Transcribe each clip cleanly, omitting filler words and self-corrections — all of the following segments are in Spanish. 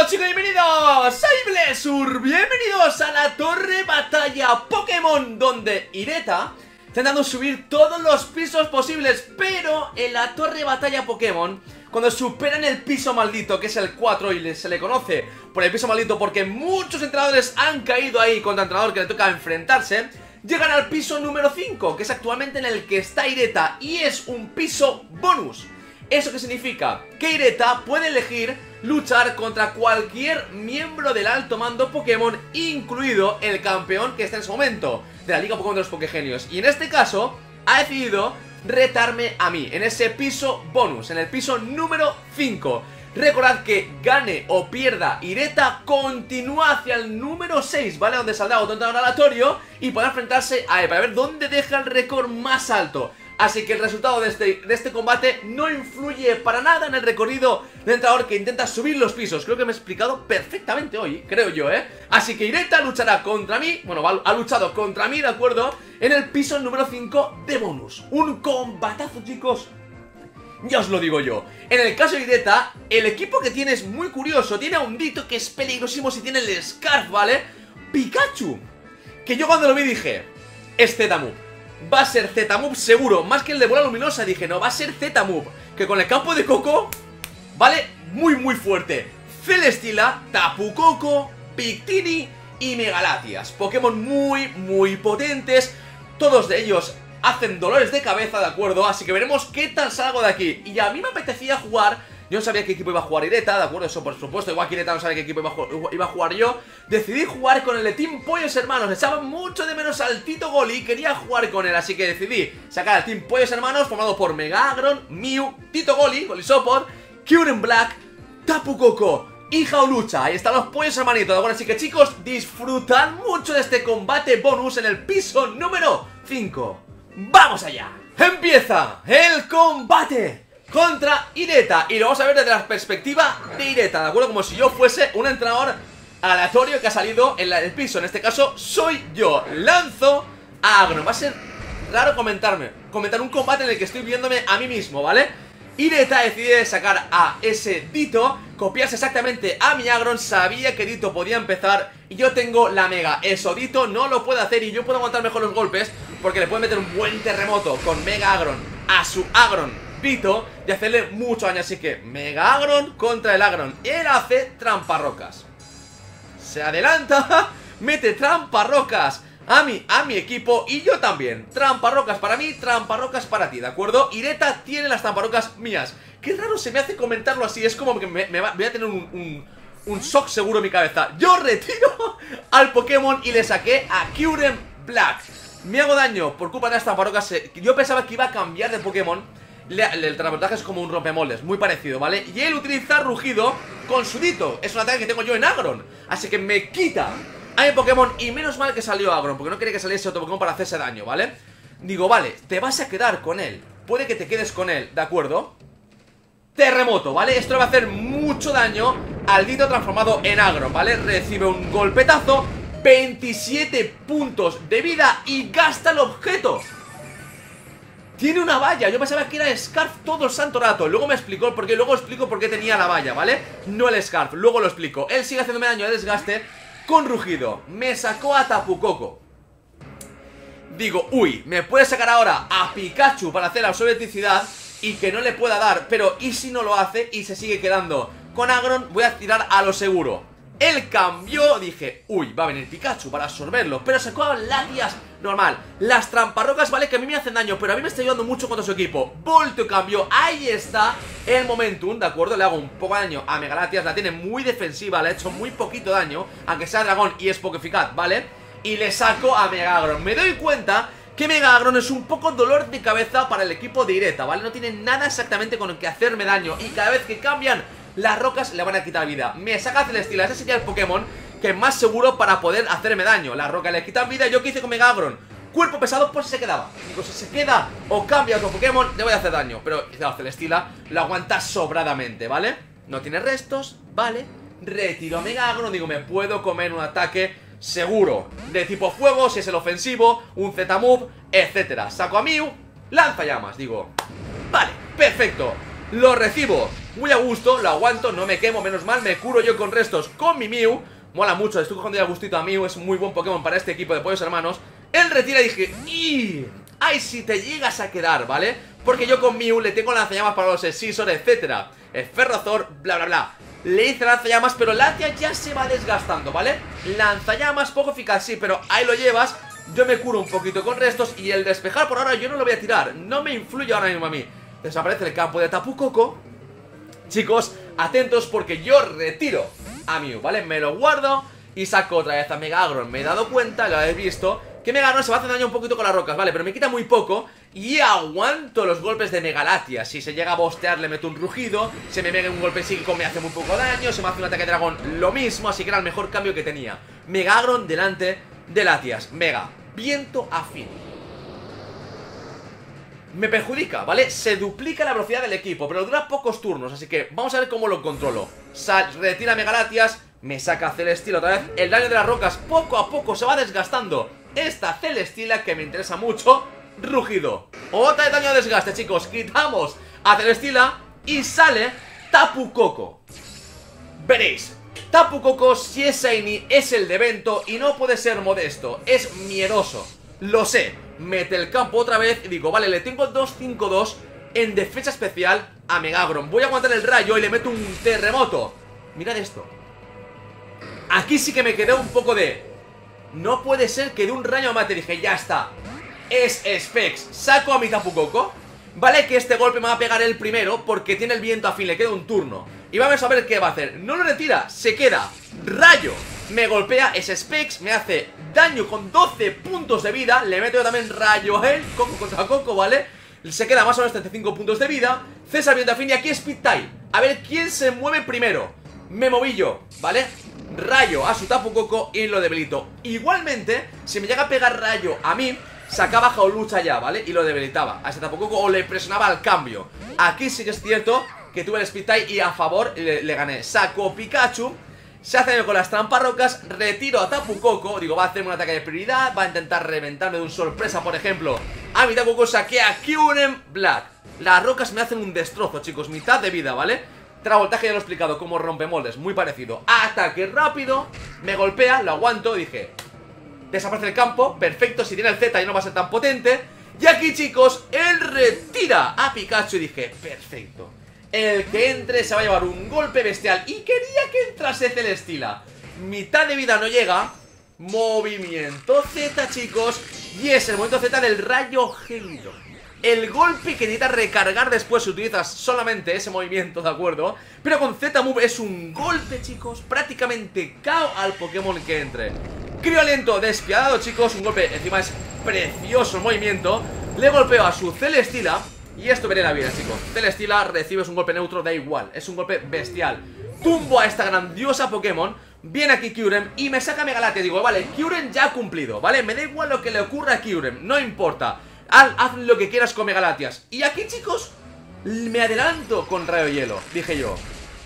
todos, chicos, bienvenidos. Soy Blessur, bienvenidos a la Torre Batalla Pokémon, donde Ireta está intentando subir todos los pisos posibles. Pero en la Torre Batalla Pokémon, cuando superan el piso maldito, que es el 4, y se le conoce por el piso maldito porque muchos entrenadores han caído ahí contra el entrenador que le toca enfrentarse, llegan al piso número 5, que es actualmente en el que está Ireta, y es un piso bonus. ¿Eso qué significa? Que Ireta puede elegir luchar contra cualquier miembro del alto mando Pokémon, incluido el campeón que está en ese momento de la Liga Pokémon de los Pokégenios. Y en este caso ha decidido retarme a mí en ese piso bonus, en el piso número 5. Recordad que gane o pierda Ireta, continúa hacia el número 6, ¿vale? Donde saldrá otro entrenador aleatorio y podrá enfrentarse a él para ver dónde deja el récord más alto. Así que el resultado de este combate no influye para nada en el recorrido del entrenador que intenta subir los pisos. Creo que me he explicado perfectamente hoy, creo yo, ¿eh? Así que Ireta luchará contra mí, bueno, ha luchado contra mí, ¿de acuerdo? En el piso número 5 de bonus. Un combatazo, chicos. Ya os lo digo yo. En el caso de Ireta, el equipo que tiene es muy curioso. Tiene a un Ditto que es peligrosísimo si tiene el Scarf, ¿vale? Pikachu, que yo cuando lo vi dije, es Z-Move. Va a ser Z-Move seguro, más que el de bola luminosa. Dije, no, va a ser Z-Move, que con el campo de Coco, vale, muy fuerte. Celesteela, Tapu Koko, Victini y Megalatias. Pokémon muy potentes. Todos de ellos hacen dolores de cabeza, ¿de acuerdo? Así que veremos qué tal salgo de aquí. Y a mí me apetecía jugar. Yo no sabía qué equipo iba a jugar Ireta, ¿de acuerdo? Eso por supuesto, igual que Ireta no sabía qué equipo iba a jugar yo. Decidí jugar con el de Team Pollos Hermanos. Echaba mucho de menos al Tito Goli, quería jugar con él, así que decidí sacar al Team Pollos Hermanos, formado por Mega Agron, Mew, Tito Goli, Golisopod, Kyurem Black, Tapu Koko y Jaulucha. Ahí están los Pollos Hermanitos, ¿de acuerdo? Así que, chicos, disfrutad mucho de este combate bonus en el piso número 5. ¡Vamos allá! ¡Empieza el combate contra Ireta! Y lo vamos a ver desde la perspectiva de Ireta, ¿de acuerdo? Como si yo fuese un entrenador aleatorio que ha salido en el piso. En este caso soy yo. Lanzo a Agron. Va a ser raro comentar un combate en el que estoy viéndome a mí mismo, ¿vale? Ireta decide sacar a ese Ditto, copiarse exactamente a mi Agron. Sabía que Ditto podía empezar y yo tengo la Mega. Eso Ditto no lo puede hacer y yo puedo aguantar mejor los golpes porque le puede meter un buen terremoto con Mega Agron a su Agron Ditto y hacerle mucho daño. Así que Mega Agron contra el Agron. Él hace tramparrocas, se adelanta, mete tramparrocas a mi equipo y yo también. Tramparrocas para mí, tramparrocas para ti, ¿de acuerdo? Ireta tiene las tramparrocas mías. Qué raro se me hace comentarlo así. Es como que voy a tener un shock seguro en mi cabeza. Yo retiro al Pokémon y le saqué a Kyurem Black. Me hago daño por culpa de las tramparrocas. Yo pensaba que iba a cambiar de Pokémon. El transportaje es como un rompemoldes, muy parecido, ¿vale? Y él utiliza rugido con su Ditto. Es un ataque que tengo yo en Agron, así que me quita a mi Pokémon. Y menos mal que salió Agron, porque no quería que saliese otro Pokémon para hacerse daño, ¿vale? Digo, vale, te vas a quedar con él. Puede que te quedes con él, ¿de acuerdo? Terremoto, ¿vale? Esto le va a hacer mucho daño al Ditto transformado en Agron, ¿vale? Recibe un golpetazo, 27 puntos de vida y gasta el objeto. Tiene una valla, yo pensaba que era Scarf todo el santo rato. Luego me explicó por qué, luego explico por qué tenía la valla, ¿vale? No el Scarf, luego lo explico. Él sigue haciéndome daño de desgaste con rugido. Me sacó a Tapu Koko. Digo, uy, me puede sacar ahora a Pikachu para hacer la sobreticidad y que no le pueda dar. Pero ¿y si no lo hace y se sigue quedando con Agron? Voy a tirar a lo seguro. Él cambió, dije, uy, va a venir Pikachu para absorberlo, pero sacó a Latias normal. Las tramparrocas, vale, que a mí me hacen daño, pero a mí me está ayudando mucho contra su equipo. Volteo cambio, ahí está el momentum, ¿de acuerdo? Le hago un poco de daño a Megalatias, la tiene muy defensiva, le ha hecho muy poquito daño, aunque sea dragón y es poco eficaz, ¿vale? Y le saco a Mega Agron. Me doy cuenta que Mega Agron es un poco dolor de cabeza para el equipo de Ireta, ¿vale? No tiene nada exactamente con el que hacerme daño y cada vez que cambian las rocas le van a quitar vida. Me saca Celesteela, ese sería el Pokémon que es más seguro para poder hacerme daño. Las rocas le quitan vida. Yo que hice con Mega Agron, cuerpo pesado, pues se quedaba. Digo, si se queda o cambia otro Pokémon, le voy a hacer daño. Pero claro, Celesteela lo aguanta sobradamente, ¿vale? No tiene restos, ¿vale? Retiro a Mega Agron, digo, me puedo comer un ataque seguro de tipo fuego, si es el ofensivo, un Z-Move, etcétera. Saco a Mew, lanza llamas, digo, vale, perfecto. Lo recibo muy a gusto, lo aguanto, no me quemo, menos mal. Me curo yo con restos con mi Mew. Mola mucho, estoy cogiendo ya gustito a Mew. Es muy buen Pokémon para este equipo de pollos hermanos. Él retira y dije, ¡y! ¡Ay, si te llegas a quedar!, ¿vale? Porque yo con Mew le tengo lanzallamas para los Scizor, etcétera. El Ferrozor, bla, bla, bla. Le hice lanzallamas, pero Latias ya se va desgastando, ¿vale? Lanzallamas, poco eficaz, sí, pero ahí lo llevas. Yo me curo un poquito con restos. Y el despejar por ahora yo no lo voy a tirar. No me influye ahora mismo a mí. Desaparece el campo de Tapu Koko. Chicos, atentos porque yo retiro a Mew, ¿vale? Me lo guardo y saco otra vez a Megagron. Me he dado cuenta, lo habéis visto, que Megagron se va a hacer daño un poquito con las rocas, ¿vale? Pero me quita muy poco y aguanto los golpes de Megalatias. Si se llega a bostear le meto un rugido. Se me mega un golpe psíquico, me hace muy poco daño. Se me hace un ataque de dragón, lo mismo. Así que era el mejor cambio que tenía. Megagron delante de Latias. Mega, viento afín. Me perjudica, ¿vale? Se duplica la velocidad del equipo, pero dura pocos turnos, así que vamos a ver cómo lo controlo. Retira Megalatias, me saca Celesteela otra vez. El daño de las rocas poco a poco se va desgastando. Esta Celesteela que me interesa mucho. Rugido. Otra de daño de desgaste, chicos. Quitamos a Celesteela y sale Tapu Koko. Veréis, Tapu Koko, si es Shiny, es el de evento y no puede ser modesto. Es miedoso, lo sé. Mete el campo otra vez y digo, vale, le tengo 2-5-2 en defensa especial a Megagron. Voy a aguantar el rayo y le meto un terremoto. Mirad esto. Aquí sí que me quedé un poco de... No puede ser que de un rayo mate. Dije, ya está. Es Specs. Saco a mi Tapu Koko. Vale, que este golpe me va a pegar el primero porque tiene el viento afín, le queda un turno. Y vamos a ver qué va a hacer. No lo retira, se queda. Rayo. Me golpea, ese Specs, me hace daño con 12 puntos de vida. Le meto yo también rayo a él, Koko contra Koko, ¿vale? Se queda más o menos 35 puntos de vida. César viento afín y aquí Speed Type. A ver quién se mueve primero. Me moví yo, ¿vale? Rayo a su Tapu Koko y lo debilito. Igualmente, si me llega a pegar rayo a mí, sacaba Jaulucha ya, ¿vale? Y lo debilitaba a ese Tapu Koko o le presionaba al cambio. Aquí sí que es cierto que tuve el Speed Type y a favor le gané. Saco Pikachu. Se hace daño con las tramparrocas, retiro a Tapu Koko. Digo, va a hacerme un ataque de prioridad. Va a intentar reventarme de un sorpresa, por ejemplo. A mi Tapu Koko saqué a Kyurem Black. Las rocas me hacen un destrozo, chicos. Mitad de vida, ¿vale? Travoltaje ya lo he explicado, como rompemoldes, muy parecido. Ataque rápido, me golpea, lo aguanto. Dije, desaparece el campo, perfecto. Si tiene el Z ya no va a ser tan potente. Y aquí, chicos, él retira a Pikachu y dije, perfecto. El que entre se va a llevar un golpe bestial. Y quería que entrase Celesteela. Mitad de vida no llega. Movimiento Z, chicos. Y es el movimiento Z del rayo gélido. El golpe que necesita recargar después si utilizas solamente ese movimiento, ¿de acuerdo? Pero con Z-Move es un golpe, chicos. Prácticamente KO al Pokémon que entre. Criolento despiadado, chicos. Un golpe, encima es precioso el movimiento. Le golpeo a su Celesteela. Y esto veré la vida, chicos. Celesteela, recibes un golpe neutro, da igual. Es un golpe bestial. Tumbo a esta grandiosa Pokémon. Viene aquí Kyurem y me saca Megalate. Digo, vale, Kyurem ya ha cumplido, ¿vale? Me da igual lo que le ocurra a Kyurem, no importa. Haz lo que quieras con Megalatias. Y aquí, chicos, me adelanto con Rayo Hielo. Dije yo,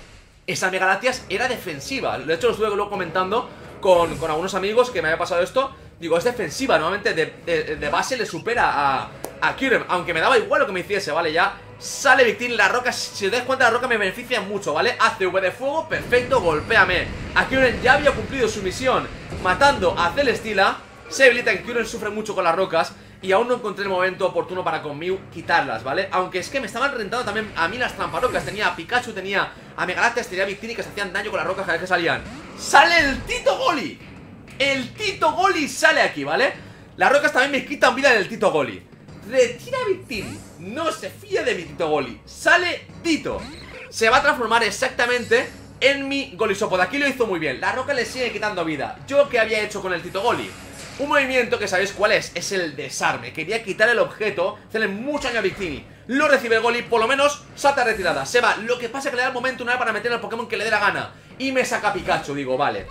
esa Megalatias era defensiva. De hecho, lo estuve luego comentando con algunos amigos que me había pasado esto. Digo, es defensiva, normalmente de base le supera a Kyurem, aunque me daba igual lo que me hiciese, ¿vale? Ya sale Victini, la roca, si te das cuenta, la roca me beneficia mucho, ¿vale? Hace V de fuego, perfecto, golpéame. A Kyurem ya había cumplido su misión matando a Celesteela. Se debilita que Kyurem sufre mucho con las rocas y aún no encontré el momento oportuno para con Mew quitarlas, ¿vale? Aunque es que me estaban rentando también a mí las tramparocas. Tenía a Pikachu, tenía a Megalatias, tenía a Victini que se hacían daño con las rocas cada vez que salían. ¡Sale el Tito Goli! El Tito Goli sale aquí, ¿vale? Las rocas también me quitan vida del Tito Goli. Retira a Victini. No se fía de mi Tito Goli. Sale Tito. Se va a transformar exactamente en mi Golisopod. Aquí lo hizo muy bien. La roca le sigue quitando vida. ¿Yo qué había hecho con el Tito Goli? Un movimiento que sabéis cuál es el desarme. Quería quitar el objeto, hacerle mucho daño a Victini. Lo recibe el Goli, por lo menos salta retirada. Se va, lo que pasa es que le da el momento una vez para meter al Pokémon que le dé la gana. Y me saca Pikachu, digo, vale.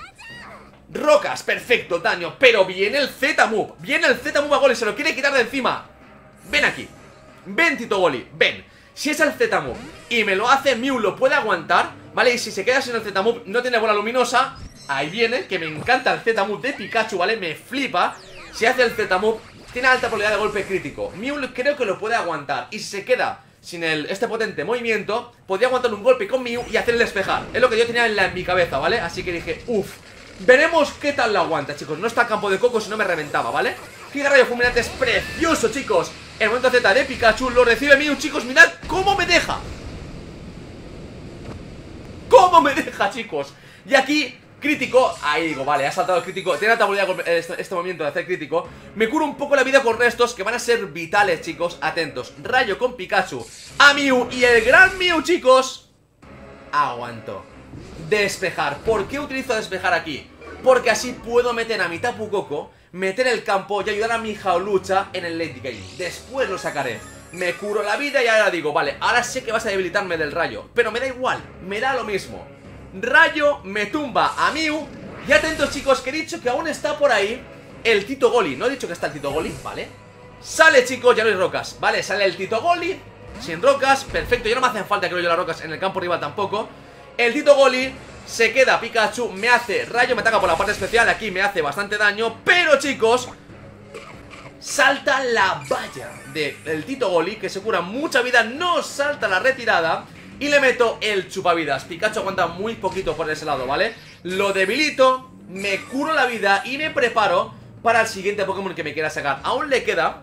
Rocas, perfecto, daño. Pero viene el Z-Move. Viene el Z-Move a Goli, se lo quiere quitar de encima. Ven aquí. Ven, Tito Goli, ven. Si es el Z-Move y me lo hace Mew, lo puede aguantar, ¿vale? Y si se queda sin el Z-Move, no tiene bola luminosa. Ahí viene, que me encanta el Z-Move de Pikachu, ¿vale? Me flipa. Si hace el Z-Move, tiene alta probabilidad de golpe crítico. Mew creo que lo puede aguantar. Y si se queda sin este potente movimiento, podría aguantar un golpe con Mew y hacerle despejar. Es lo que yo tenía en mi cabeza, ¿vale? Así que dije, uff, veremos qué tal lo aguanta, chicos. No está a campo de coco, si no me reventaba, ¿vale? Giga Rayo Fulminante es precioso, chicos. El momento Z de Pikachu lo recibe Mew, chicos. Mirad cómo me deja. ¿Cómo me deja, chicos? Y aquí, crítico, ahí digo, vale, ha saltado el crítico. Tiene la habilidad este movimiento de hacer crítico. Me curo un poco la vida con restos que van a ser vitales, chicos. Atentos, Rayo con Pikachu a Mew y el gran Mew, chicos. Aguanto. Despejar. ¿Por qué utilizo despejar aquí? Porque así puedo meter a mi Tapu Koko, meter el campo y ayudar a mi Jaulucha en el late game. Después lo sacaré. Me curo la vida y ahora digo, vale, ahora sé que vas a debilitarme del rayo, pero me da igual, me da lo mismo. Rayo me tumba a Mew. Y atentos, chicos, que he dicho que aún está por ahí el Tito Goli. No he dicho que está el Tito Goli, ¿vale? Sale, chicos, ya no hay rocas, ¿vale? Sale el Tito Goli sin rocas, perfecto, ya no me hacen falta, creo yo, las rocas en el campo rival tampoco. El Tito Goli, se queda Pikachu, me hace rayo, me ataca por la parte especial, aquí me hace bastante daño. Pero, chicos, salta la valla del Tito Goli, que se cura mucha vida, no salta la retirada. Y le meto el chupavidas. Pikachu aguanta muy poquito por ese lado, ¿vale? Lo debilito, me curo la vida y me preparo para el siguiente Pokémon que me quiera sacar. Aún le queda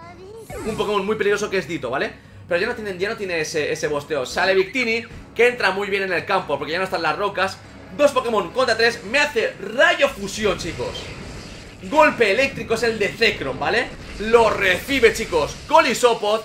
un Pokémon muy peligroso que es Ditto, ¿vale? Pero ya no tiene ese bosteo. Sale Victini, que entra muy bien en el campo porque ya no están las rocas. 2 Pokémon contra 3, me hace Rayo Fusión, chicos. Golpe eléctrico es el de Zekrom, ¿vale? Lo recibe, chicos, Golisopod.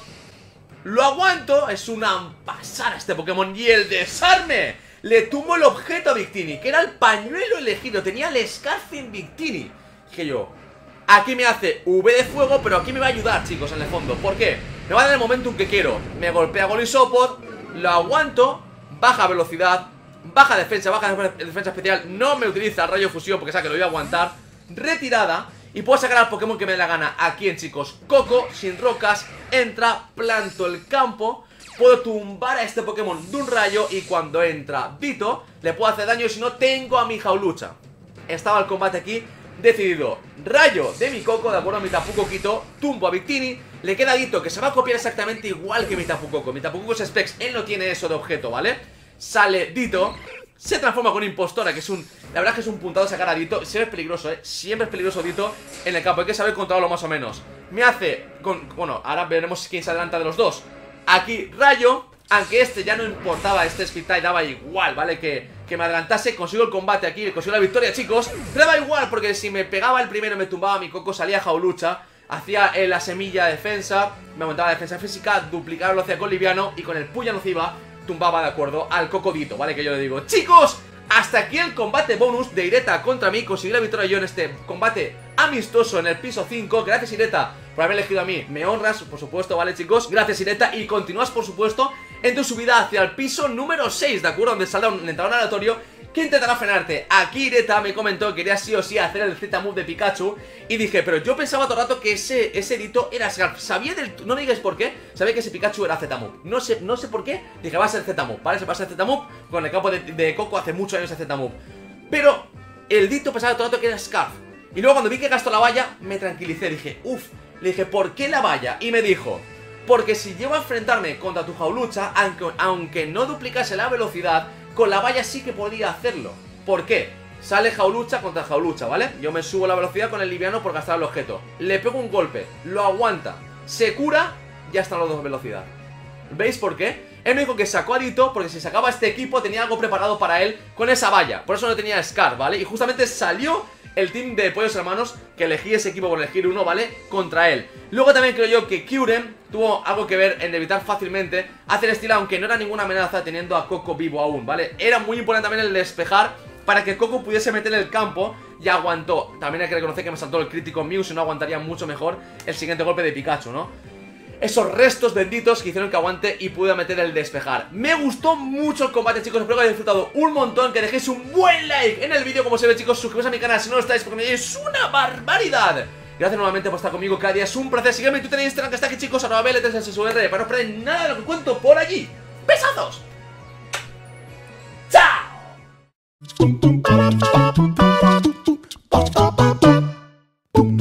Lo aguanto, es una pasada este Pokémon. Y el desarme, le tumbo el objeto a Victini, que era el pañuelo elegido. Tenía el Scarf en Victini. Dije yo, aquí me hace V de fuego, pero aquí me va a ayudar, chicos, en el fondo. ¿Por qué? Me va a dar el momentum que quiero. Me golpea Golisopod, lo aguanto, baja velocidad, baja defensa especial. No me utiliza Rayo Fusión porque sabe que lo voy a aguantar. Retirada. Y puedo sacar al Pokémon que me dé la gana. ¿A quién, chicos? Coco, sin rocas, entra, planto el campo. Puedo tumbar a este Pokémon de un rayo. Y cuando entra Ditto, le puedo hacer daño. Si no, tengo a mi Jaulucha. Estaba el combate aquí decidido. Rayo de mi Coco, de acuerdo a mi Tapu Coquito. Tumbo a Victini. Le queda Ditto, que se va a copiar exactamente igual que mi Tapu Koko. Mi Tapu Koko es Specs, él no tiene eso de objeto, ¿vale? Sale Ditto, se transforma con Impostora, que es un... La verdad es que es un puntado sacar a Ditto. Siempre es peligroso, siempre es peligroso Ditto en el campo. Hay que saber controlarlo más o menos. Me hace... Bueno, ahora veremos quién se adelanta de los dos. Aquí Rayo, aunque este ya no importaba, este Speed Type daba igual, ¿vale? Que me adelantase, consigo el combate aquí, consigo la victoria, chicos. Pero daba igual, porque si me pegaba el primero, me tumbaba mi Coco, salía Jaulucha, hacía la semilla de defensa, me aumentaba la defensa física, duplicaba lo hacía con liviano y con el puya nociva tumbaba, de acuerdo, al Cocodito, ¿vale? Que yo le digo, chicos, hasta aquí el combate bonus de Ireta contra mí. Conseguí la victoria yo en este combate amistoso en el piso 5. Gracias, Ireta, por haber elegido a mí. Me honras, por supuesto, ¿vale, chicos? Gracias, Ireta. Y continúas, por supuesto, en tu subida hacia el piso número 6, ¿de acuerdo? Donde saldrá un entrenador aleatorio que intentará frenarte. Aquí Ireta me comentó que quería sí o sí hacer el Z-Move de Pikachu. Y dije, pero yo pensaba todo el rato que ese Ditto era Scarf. Sabía del... No me digáis por qué. Sabía que ese Pikachu era Z-Move. No sé por qué. Dije, va a ser Z-Move, ¿vale? Se va a ser Z-Move. Con el campo de Coco hace muchos años ese Z-Move. Pero el Ditto pensaba todo el rato que era Scarf. Y luego cuando vi que gastó la valla, me tranquilicé. Dije, uff. Le dije, ¿por qué la valla? Y me dijo, porque si llego a enfrentarme contra tu Jaulucha, aunque no duplicase la velocidad, con la valla sí que podía hacerlo. ¿Por qué? Sale Jaulucha contra Jaulucha, ¿vale? Yo me subo la velocidad con el liviano por gastar el objeto. Le pego un golpe, lo aguanta, se cura, ya están los dos en velocidad. ¿Veis por qué? Él me dijo que sacó a Ditto porque si sacaba este equipo tenía algo preparado para él con esa valla. Por eso no tenía Scar, ¿vale? Y justamente salió el team de Pollos Hermanos, que elegí ese equipo por elegir uno, ¿vale? Contra él. Luego también creo yo que Kyurem tuvo algo que ver en evitar fácilmente hacer estilo, aunque no era ninguna amenaza teniendo a Coco vivo aún, ¿vale? Era muy importante también el despejar para que Coco pudiese meter el campo y aguantó. También hay que reconocer que me saltó el crítico Mew, si no aguantaría mucho mejor el siguiente golpe de Pikachu, ¿no? Esos restos benditos que hicieron que aguante y pude meter el despejar. Me gustó mucho el combate, chicos. Espero que hayáis disfrutado un montón. Que dejéis un buen like en el vídeo, como se ve, chicos. Suscribíos a mi canal si no lo estáis, porque me es una barbaridad. Gracias nuevamente por estar conmigo cada día. Es un placer. Sígueme en Twitter e Instagram, que está aquí, chicos. @BL3SSUR, para no perder nada de lo que cuento por allí. ¡Besazos!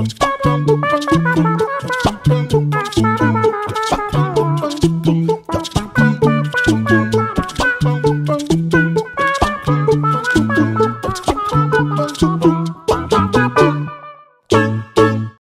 ¡Chao! tum, tum, tum.